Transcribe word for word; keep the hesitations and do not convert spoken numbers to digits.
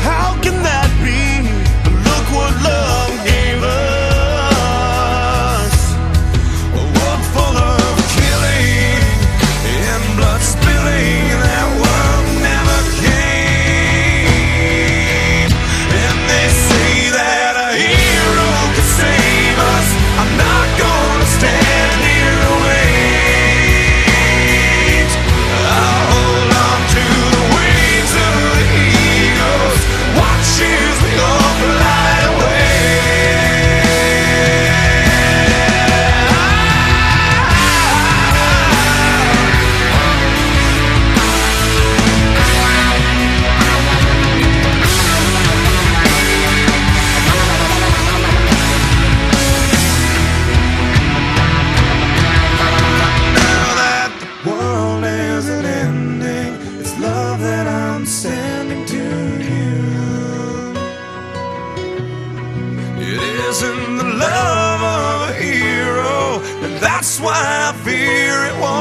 How can that be? But look what love gave us. A world full of killing and blood spilling. That world never came. And they say that a hero could save us. I'm not gonna stand here and wait. I'll hold on to the wings of the eagles. Watch as we all fly away. Now that the world isn't ending, it's love that I'm sending to you. It isn't the love of a hero, and that's why I fear it won't